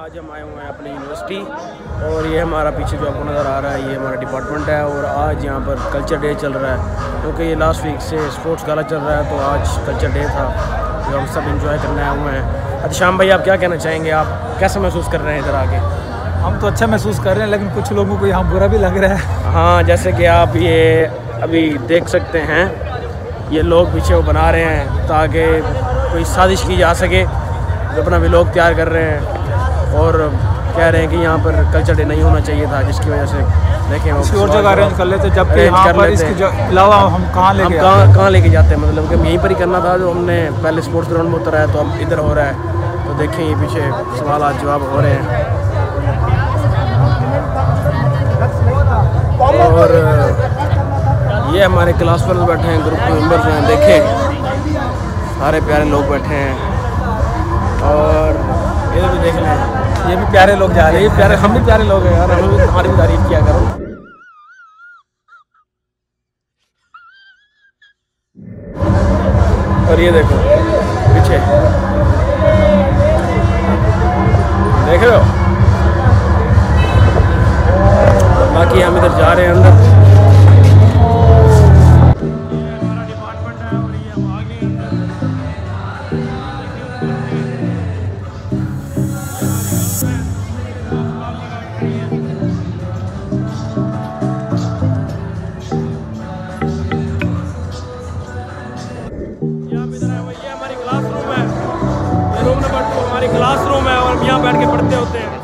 आज हम आए हुए हैं अपनी यूनिवर्सिटी और ये हमारा पीछे जो आपको नज़र आ रहा है ये हमारा डिपार्टमेंट है और आज यहाँ पर कल्चर डे चल रहा है क्योंकि ये लास्ट वीक से स्पोर्ट्स गाला चल रहा है तो आज कल्चर डे था जो हम सब इंजॉय करने आए हुए हैं। अच्छा शाम भाई आप क्या कहना चाहेंगे, आप कैसे महसूस कर रहे हैं इधर आके? हम तो अच्छा महसूस कर रहे हैं लेकिन कुछ लोगों को यहाँ बुरा भी लग रहा है। हाँ जैसे कि आप ये अभी देख सकते हैं ये लोग पीछे वो बना रहे हैं ताकि कोई साजिश की जा सके, जो अपना व्लॉग तैयार कर रहे हैं और कह रहे हैं कि यहाँ पर कल्चर डे नहीं होना चाहिए था जिसकी वजह से देखें किसी और जगह अरेंज कर लेते जबकि यहाँ पर इसके अलावा हम कहाँ लेके जाते हैं, मतलब कि यहीं पर ही करना था जो हमने पहले स्पोर्ट्स ग्राउंड में उतरा है तो अब इधर हो रहा है। तो देखें ये पीछे सवाल जवाब हो रहे हैं और ये हमारे क्लास पर बैठे हैं, ग्रुप के मेम्बर्स हैं, देखें सारे प्यारे लोग बैठे हैं और इधर भी देख लें ये भी प्यारे लोग जा रहे हैं। ये प्यारे हम भी प्यारे लोग हैं यार, हमें भी हमारी भी तारीफ किया करो। और ये देखो पीछे देख रहे हो, बाकी हम इधर जा रहे हैं अंदर। क्लासरूम है और यहाँ बैठ के पढ़ते होते हैं।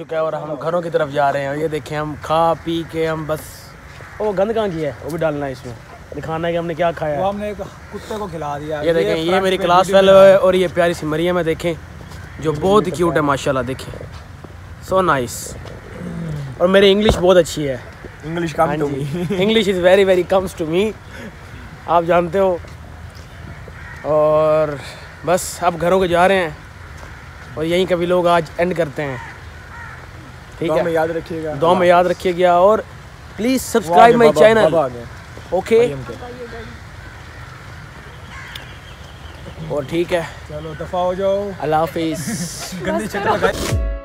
चुका है और हम घरों की तरफ जा रहे हैं। ये देखें हम खा पी के हम बस, वो गंद कहाँ की है वो भी डालना है इसमें, दिखाना है कि हमने क्या खाया। वो हमने एक कुत्ते को खिला दिया। ये देखें ये मेरी क्लास फेलो है और ये प्यारी सी मरियम है, देखें जो बहुत ही क्यूट है माशाल्लाह, देखें सो नाइस। और मेरी इंग्लिश बहुत अच्छी है, English come to me, English is very very comes to me, आप जानते हो। और बस अब घरों को जा रहे हैं और यहीं कभी लोग आज एंड करते हैं, ठीक है। याद रखिएगा, दुआ में याद रखिएगा और please subscribe my channel, okay. और ठीक है, चलो दफा हो जाओ, अल्लाह हाफिज़। गंदी शक्ल